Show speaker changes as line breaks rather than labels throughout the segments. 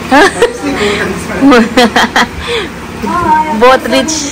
Both rich.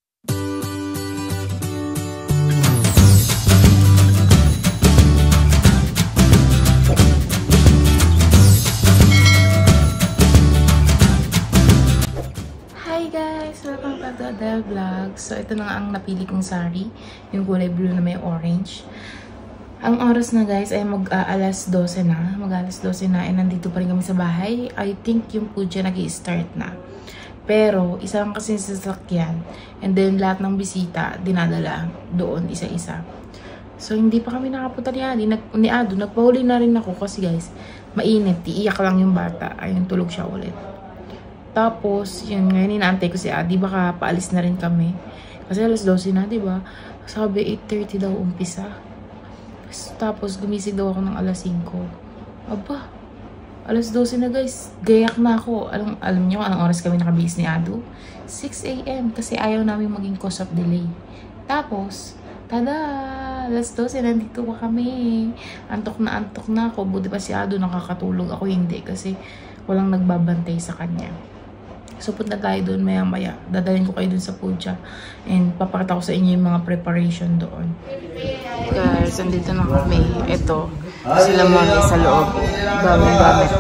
Adele Vlog. So, ito na nga ang napili kong sari. Yung kulay blue na may orange. Ang oras na guys ay alas 12 na. Mag-alas 12 na. And nandito pa rin kami sa bahay. I think yung puja nag-i-start na. Pero, isa lang kasi sasakyan. And then, lahat ng bisita, dinadala doon isa-isa. So, hindi pa kami nakapunta ni Ado. Nagpahuli na rin ako kasi guys, mainit. Iiyak lang yung bata. Ayun, tulog siya ulit. Tapos, yun, ngayon inaantay ko si Adi, baka paalis na rin kami. Kasi alas 12 na, diba? Sabi, 8:30 daw umpisa. Tapos, gumising daw ako ng alas 5. Aba, alas 12 na guys. Gayak na ako. Alam nyo, anong oras kami nakabihis ni Ado? 6 AM, kasi ayaw namin maging cause of delay. Tapos, tada! Alas 12, nandito pa kami. Antok na ako. Buti pa si Ado nakakatulog. Ako hindi, kasi walang nagbabantay sa kanya. So, punta tayo doon maya-maya. Dadalhin ko kayo doon sa puja. And papakita ko sa inyo yung mga preparation doon. Guys, andito na kami. Ito, sila mami sa loob. Daming gamit.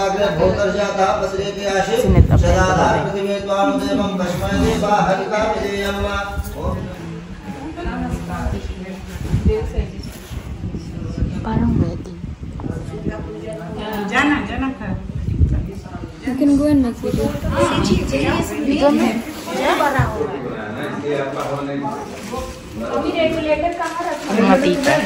Sinet up na ito. Parang wedding.
Jana ka.
You can go and make video.
Mga tita.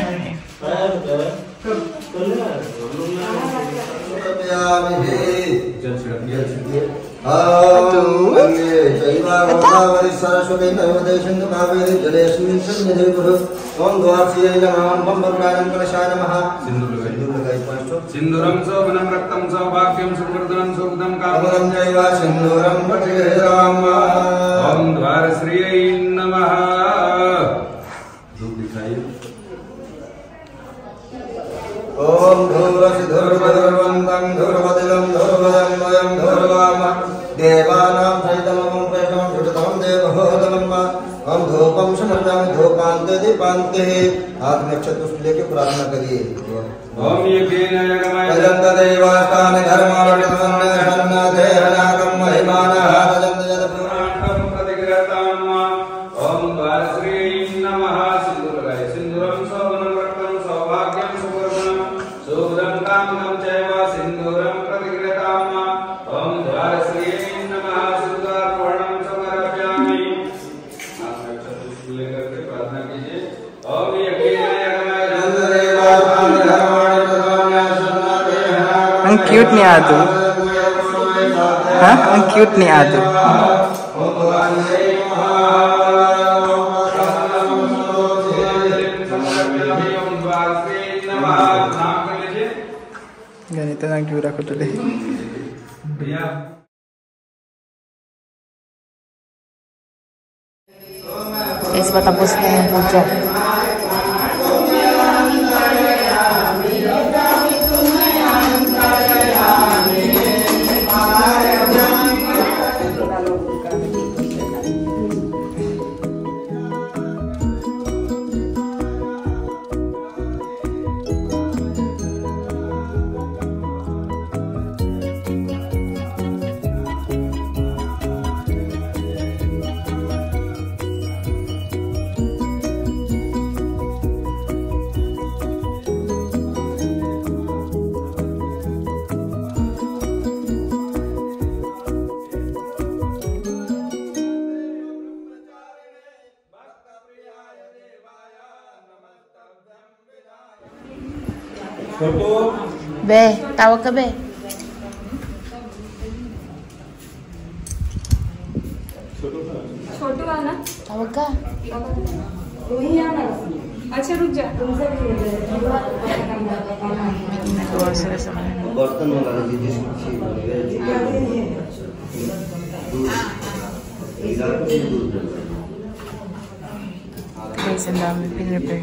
Sinduram sobanam raktam saubhagyam sukrdanam sukdam kamanam jaiva sinduram patiram Om Dwara Shriyai Namaha. Dhuk dikhaiye. Om Dhurasi Dhurvadurvandam Dhurvadilam Dhurvadam Vayam Dhurvama Devanam Saitamam Prasham Shutam Devahodamma Om Dhupam Samarjam Dhupante Dipante हाथ में अक्षत पुष्प लेके प्रार्थना करिए। ओम यज्ञेन यज्ञमय अजंत देवास्तान धर्मावृतमन्य सन्नाथे हनाकम महिमानः अजंत जद पुराणं प्रतिग्रहताम ओम द्वारश्री नमः सिंदूरगाय सिंदूरं सौवनं रक्तं सौभाग्यं सुवर्णं सुभद्रं कामनं चैव सिंदूरं प्रतिग्रहताम ओम द्वारश्री नमः सिंदूरार्पणं समर्पयामि। हाथ में अक्षत पुष्प लेकर के प्रार्थना कीजिए। ओम
ang cute ni Ado. Ha? Ang cute ni Ado. Ganito na ang cura ko tuloy. Guys, patapos na yung puja. Be, tawag ka, Be.
छोटू वाला
Tawag ka.
अच्छा रुक जा
May ginagawa sila sa kanila.
बर्तन मंगा लीजिए
Guys, ang dami pinrepair.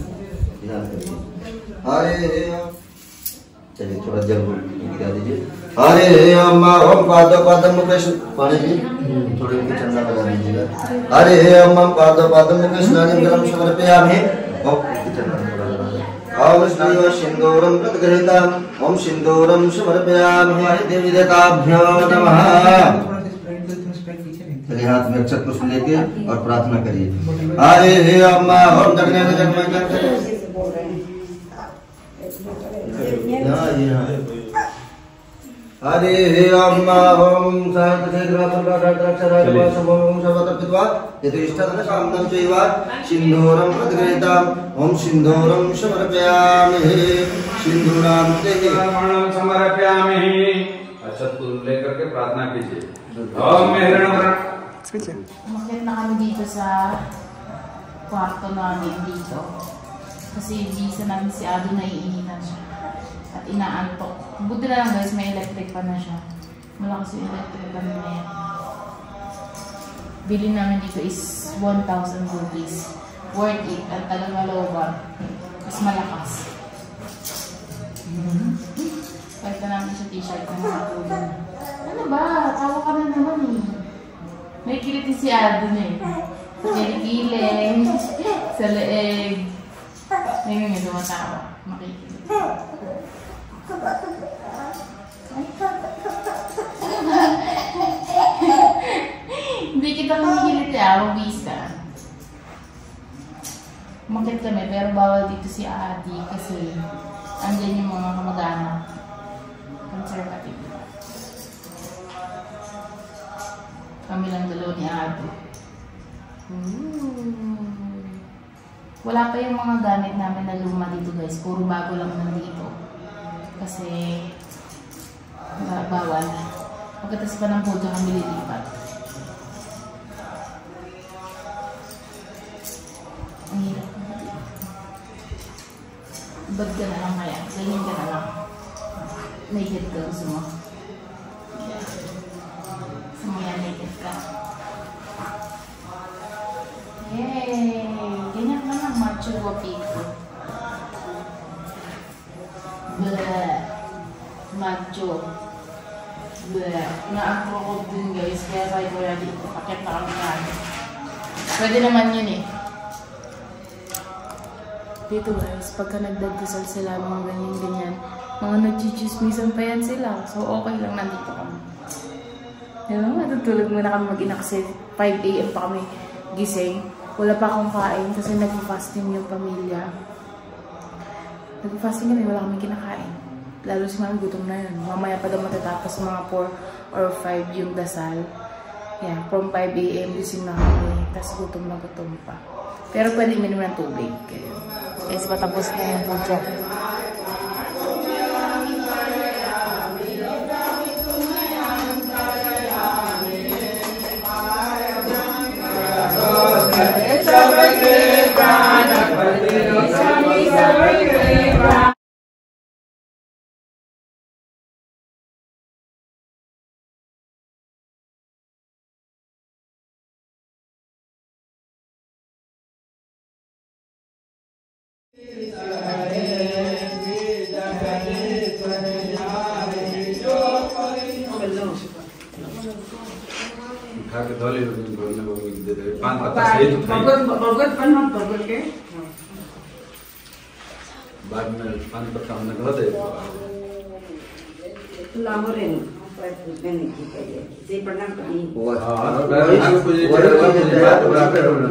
चलिए थोड़ा जल गिरा दीजिए।
हरे अम्मा ओम पाद मुकेश पानी भी थोड़ी भी ठंडा बना दीजिएगा हरे अम्मा पाद मुकेश नारियम गरम समर्पयामि ओम श्री सिंदूरम प्रतगृहीताम् ओम सिंदूरम समर्पयामि देवी देवताभ्यो नमः चलिए हाथ में अक्षत पुष्प लेके और प्रार्थना करिए हरे अम्मा ओम जगन्नाथ हरे अम्मा ओम सिंदूरम प्रतगृहीताम् ओम सिंदूरम समर्पयामि सिंदूरां
समर्पयामि अक्षत पुष्प लेकर के प्रार्थना कीजिए ओम हिरण्यवर्ण
Umakyat na kami dito sa kwarto namin dito. Kasi visa namin si Ado naiinitan siya. At inaantok. Buti na lang guys, may electric pa na siya. Malakas yung electric pa na yan. Bili namin dito is 1,000 rupees. Worth it. At taga-Maloban. Mas malakas. Kahit na namin siya t-shirt na nakatulong. Ano ba? Tawa ka na naman eh. May kiliti si Ado na eh. Sa kilikili, sa leeg. Ngayon nga dumatawa. Makikilig. Hindi kita kumikiliti visa. Umakit kami pero bawal dito si Adi kasi andyan yung mga kamag-anak. Conservative. Kami lang dalawa ni Ado. Wala pa yung mga gamit namin na luma dito guys. Puro bago lang nandito. Kasi bawal. Pagkatas pa ng puto kami lilipat. Ang hirap. Bad ka na lang kaya. Ganyan ka na lang. Naked ka gusto mo. Sumaya naked ka. Yay! Ganyan ka lang macho guapito. Bleh. Macho. Bleh. Na-approve din guys. Kaya sabi ko na dito. Pakit na kami na. Pwede naman yun eh. Dito guys, pagka nagdagdasal sila, mga ganyan-ganyan, mga nag-chismisan pa yan sila. So, okay lang nandito kami. Diba? Matutulog muna kami mag-ina kasi 5 AM pa kami gising. Wala pa akong kain kasi nag-fasting yung pamilya. Nag-fasting kami, wala kami kinakain. Lalo si mga gutom na yun. Mamaya pa daw matatapos mga 4 or 5 yung dasal. Yeah, from 5 AM gising na kami. Tapos gutom na gutom pa. Pero pwede minum ng tubig. Guys, patapos na yung puja.
उठा के धोले दे दे पान पत्ता सहित
भगवत बनना भगवत के
बाद में पान पत्ता हमने धो दे
लामोरे पर पूछने की कहिए जे प्रणाम करी
हां वही कुछ बात बराबर होना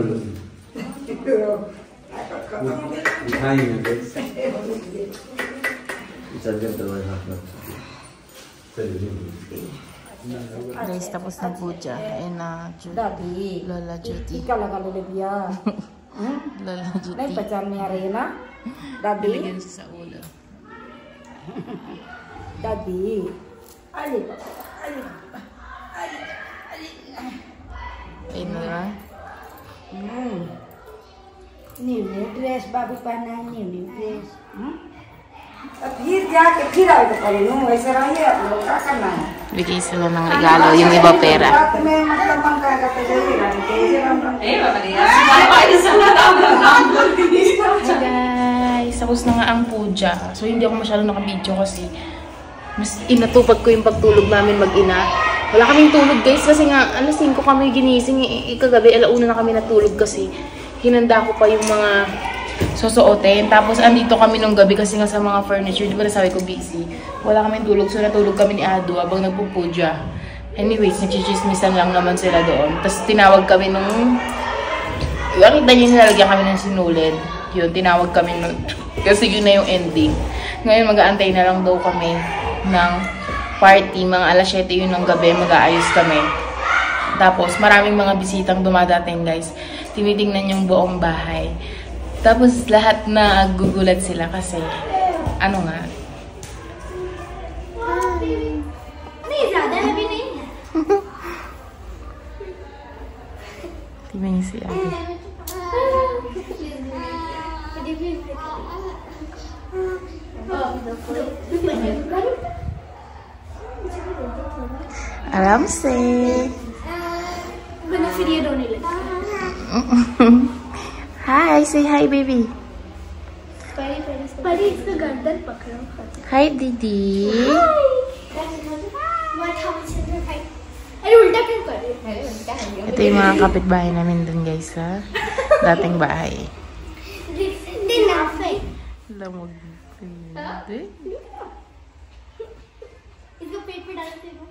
उठाएंगे
चल दवाई हाथ में
Guys, tapos na puja. Ayun na,
Daddy.
Lola Judy.
Ikaw lang kalulibya.
Lola Judy.
Nay pacam ni Arena. Daddy.
Bigyan sa ulo.
Daddy. Ali. Ali.
Ayun na ba?
New dress babu पहना new dress. फिर जाके फिर आए तो करे नो ऐसे रहिए आप लोग क्या करना है
Bigay sila ng regalo, yung iba pera.
रात में मतलब हम क्या करते जाइएगा कैसे हम
Hi guys! Tapos na nga ang puja. So hindi ako masyado nakabidyo kasi Mas inatupag ko yung pagtulog namin mag-ina. Wala kaming tulog guys kasi nga alas 5 kami ginising. Kagabi, alauna na kami natulog kasi hinanda ko pa yung mga susuotin. Tapos andito kami nung gabi kasi nga sa mga furniture. Di ba nasabi ko busy? Wala kaming tulog. So natulog kami ni Ado habang nagpupudya. Anyways, nagchichismisan lang naman sila doon. Tapos tinawag kami nung... Nakita niyo nilalagyan kami ng sinulid. Yun, tinawag kami nun. Kasi yun na yung ending. Ngayon mag-aantay na lang daw kami ng party. Mga alas 7 yun ng gabi, mag-aayos kami. Tapos maraming mga bisitang dumadating guys. Tinitingnan yung buong bahay. Tapos lahat na gugulat sila kasi ano nga. Tingnan niyo si Ate. Alam se. Hi, say hi baby. Hi Didi. Ito yung mga kapitbahay namin dun guys sa dating bahay. Lamog.
इसको पेट पे डाल दे दो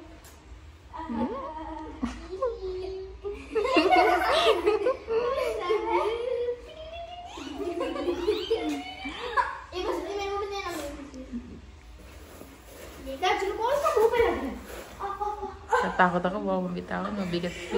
ये बस मेरे मुंह में देना ये क्या चलो कौन सा मुंह पे लग रहा है
Natakot ako, baka mabitawan, mabigat ito.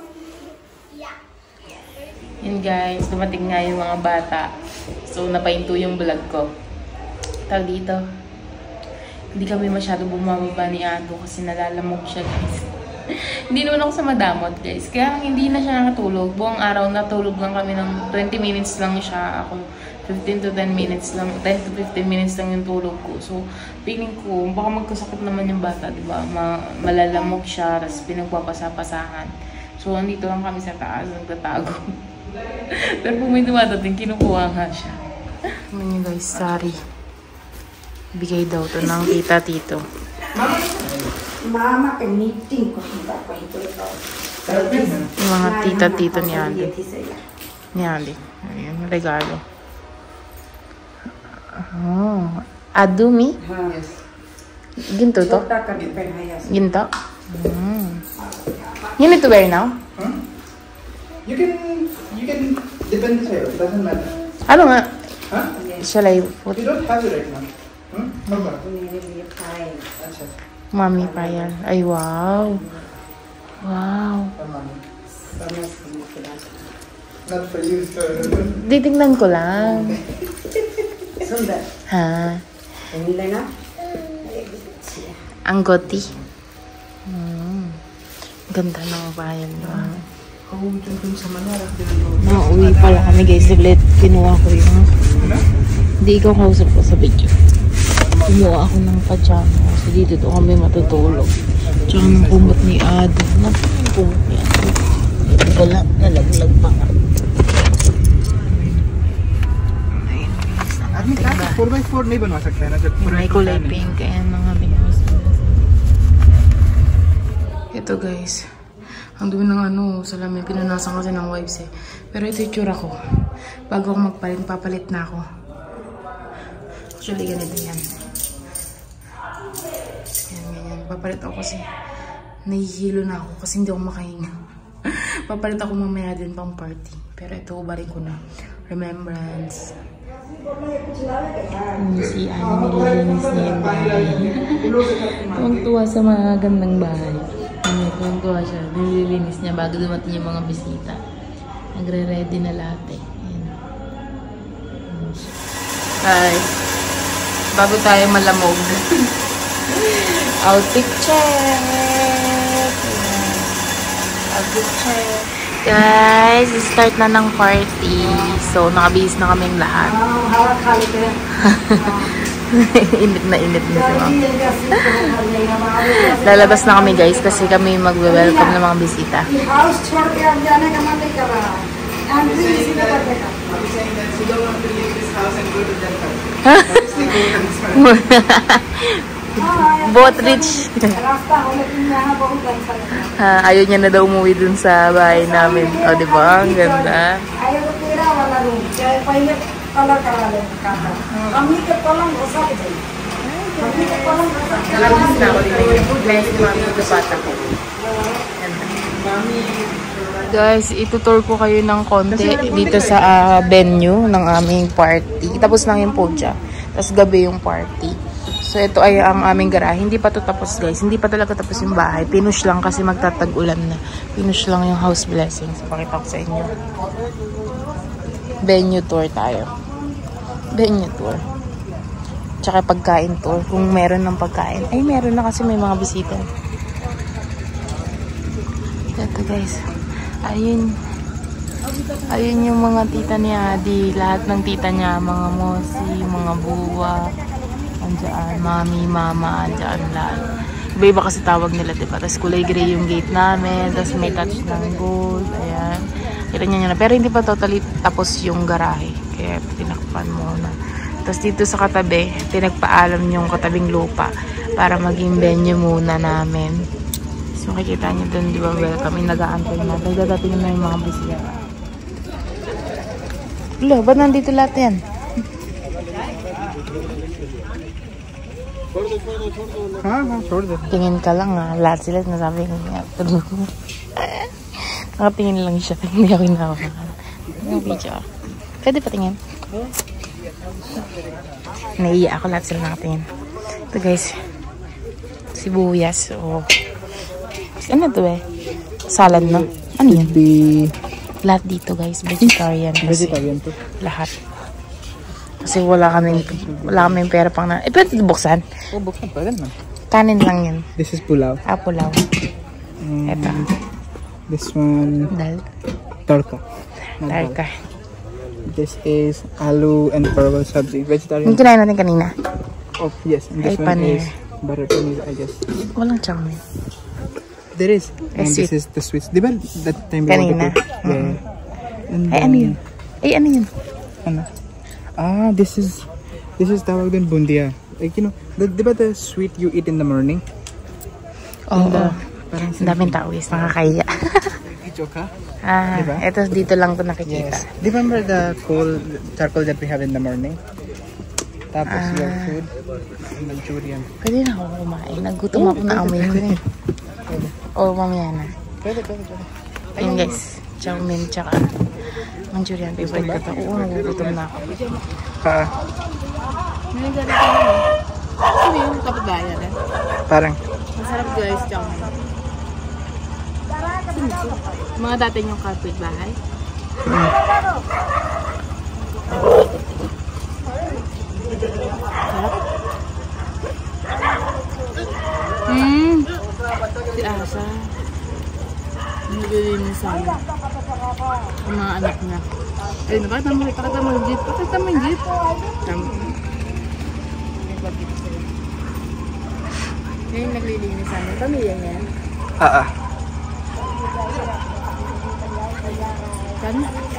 Yun guys, dumating nga yung mga bata. So, napainto yung vlog ko. Tawag dito. Hindi kami masyado bumababa ni Ado kasi nalalamog siya guys. Hindi naman ako sa madamot guys. Kaya hindi na siya nakatulog. Buong araw natulog lang kami ng 20 minutes lang siya. Ako 15 to 10 minutes lang. 10 to 15 minutes lang yung tulog ko. So, feeling ko, baka magkasakit naman yung bata, diba? Malalamog siya, tapos pinagpapasapasahan. So, andito lang kami sa taas, nagtatago. Pero kung may dumadating, kinukuha nga siya. Tignan niyo guys, sorry. Bigay daw to ng tita-tito.
Mama can meeting ko kita pa ito.
Yung mga tita-tito ni Andy. Ni Andy. Ayun, regalo. Oh, Adumi?
Yes.
Ginto to? Ginto? You need to wear now?
Huh? You can depend sa'yo. It doesn't matter.
Ano nga?
Huh?
Shall I put?
You don't have it right now. Hmm? Mama. Acha.
Mami pa yan. Ay, wow. Wow.
Mama. Not for you, sir.
Titignan ko lang.
Sundar.
Ha?
Hindi na?
Ang goti. Ganda ng bayan niyo. Nauwi pala kami guys. Saglit, kinuha ko yung... Hindi ikaw kausap ko sa video. Kumuha ako ng pajama. Kasi dito to kami matutulog. Tsaka ng kumot ni Ado. Naku, yung kumot ni Ado. Wala, nalaglag pa nga.
आदमी क्या 4x4 नहीं बनवा सकता है ना जब
May kulay pink. Ayan mga binuhos. Ito guys. Ang dumi ng salamin. Pinunasan kasi ng wipes eh. Pero ito yung tsura ko. Bago ako magpalit, papalit na ako. Actually, ganito yan. Ganyan. Papalit ako kasi nahihilo na ako kasi hindi ako makahinga. Papalit ako mamaya din pang party. Pero ito, ubarin ko na. Remembrance. Si Annie nililinis niya yung bahay. Tuwang-tuwa sa mga gandang bahay. Tuwang-tuwa siya. Nililinis niya bago dumating yung mga bisita. Nagre-ready na lahat eh. Ayan. Hi. Bago tayo malamog. Outfit check. Outfit check. Guys, start na ng party. So, nakabihis na kaming lahat. Init na si Ma'am. Lalabas na kami guys kasi kami magwe-welcome ng mga bisita. Both rich. Ayaw niya na daw umuwi dun sa bahay namin. O, diba? Ang ganda.
Ayaw ko tira, wala room. Kaya pahinap color kara lang kata. Kami ke palang rosa ke dai. Kami ke palang rosa.
Nakabis na ako dito yung food line si Mami sa bata ko. Guys, itutour ko kayo ng konti dito sa venue ng aming party. Tapos lang yung puja. Tapos gabi yung party. So, ito ay ang aming garahe. Hindi pa to tapos, guys. Hindi pa talaga tapos yung bahay. Pinush lang kasi magtatag-ulan na. Pinush lang yung house blessing. So, pakita ko sa inyo. Venue tour tayo. Venue tour. Tsaka pagkain tour. Kung meron ng pagkain. Ay, meron na kasi may mga bisita. Ito, guys. Ayun. Ayun yung mga tita ni Adi. Lahat ng tita niya. Mga mosi, mga buwa. Andiyan, mami, mama, andiyan lahat. Iba-iba kasi tawag nila, diba? Tapos kulay gray yung gate namin. Tapos may touch ng gold. Ayan. Kita niya na. Pero hindi pa totally tapos yung garahe. Kaya tinakpan muna. Tapos dito sa katabi, pinagpaalam yung katabing lupa para maging venue muna namin. So makikita niyo dun, di ba? Welcome. Nag-aantay na. Dahil dadating na yung mga bisita. Wala, ba't nandito lahat yan? Tingin ka lang ha. Lahat sila nasabi ko niya. Nakatingin lang siya. Hindi ako inawakan. Yung video. Pwede pa tingin? Naiiyak ako. Lahat sila nakatingin. Ito guys. Sibuyas. Oh. Ano to eh? Salad no? Ano yan? Lahat dito guys. Vegetarian.
Vegetarian to.
Lahat. Kasi wala kaming pera pang na. Eh, pwede buksan?
Oh, buksan. Pwede naman.
Kanin lang yun.
This is pulao.
Ah, pulaw. Ito.
This one.
Dal.
Tarka.
Tarka.
This is aloo and parwal sabzi. Vegetarian.
Yung kinain natin kanina.
Oh, yes. And this
Ay,
one
paneer.
is butter paneer, I guess.
Walang chow-mein.
There is.
Ay,
And
sweet.
this is the sweets. Di ba that time
Kanina.
Yeah. And
Ay, ano yun? Ay, ano yun?
Ano? Ah, this is tawag din bundia. Like, you know, di ba the sweet you eat in the morning?
Oo.
Parang
Ang daming tawis. Nakakaya.
joke ka?
Ah,
Diba?
eto dito lang ito nakikita.
Yes. Remember the charcoal that we have in the morning? Tapos your food, Manchurian.
Pwede na ako kumain. Nagutom ako na amoy ko eh. Oo, mamaya na.
Pwede.
Ayun guys. Chow-mein tsaka Manchurian. Favorite ko ito. Oo, nagugutom na ako. Ano yung kapitbayan eh?
Parang.
Masarap guys, chow-mein. Mga dati yung kapitbahay. Si Asa. Naglilinis sana. Ang mga anak niya. Ayun, pakita mo yung jeep. Pakita mo yung jeep. Ngayon naglilinis sana. Pamilya niya.
Ah.
Kan?